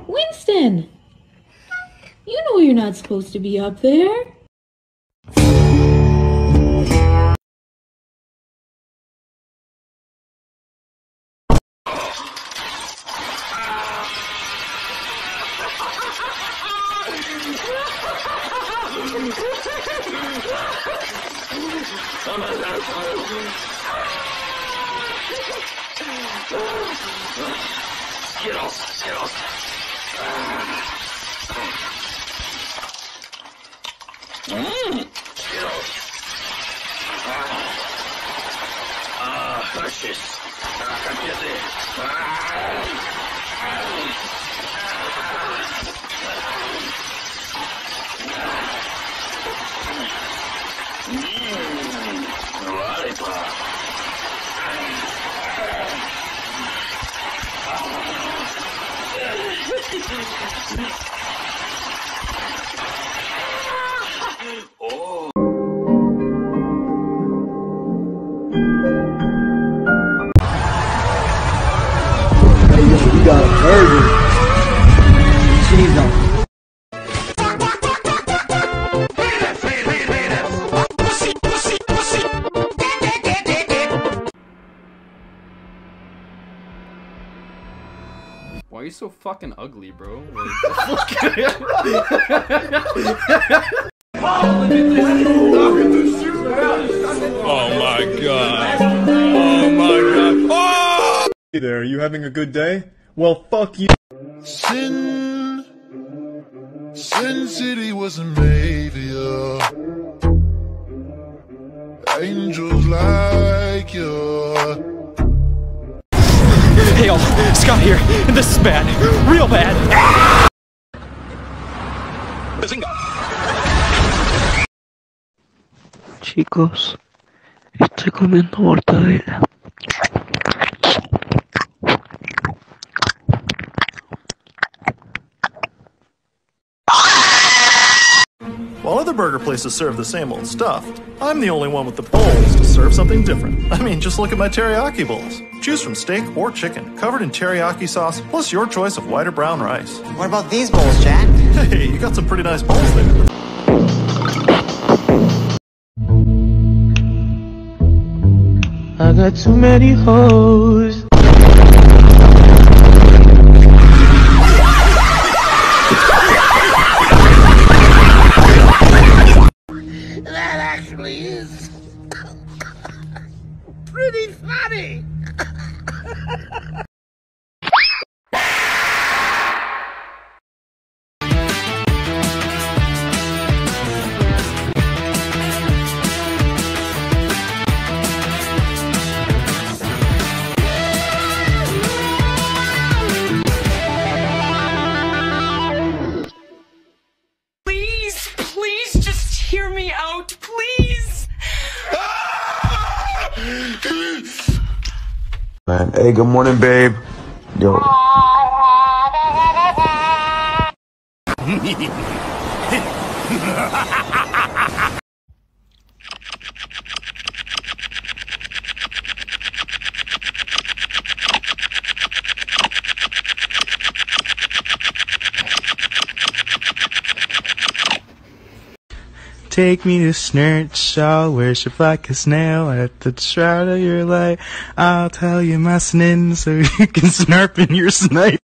Winston! You know you're not supposed to be up there. Get off, get off. Get off. Shit. Капеты. You got a burger. Cheese on. Why are you so fucking ugly, bro? Like, oh my god. Oh my god. Oh! Hey there, are you having a good day? Well, fuck you. Sin City wasn't made for you. Angels like you. Hey y'all, Scott here, and this is bad. Real bad. Chicos, estoy comiendo mortadela. While other burger places serve the same old stuff, I'm the only one with the balls to serve something different. I mean, just look at my teriyaki bowls. Choose from steak or chicken, covered in teriyaki sauce, plus your choice of white or brown rice. What about these bowls, Jack? Hey, you got some pretty nice bowls there. I got too many hoes. That actually is pretty funny. Please just hear me out, please. Man, hey, good morning, babe. Yo. Take me to Snurch, I'll worship like a snail at the shroud of your light. I'll tell you my sins so you can snarp in your snipe.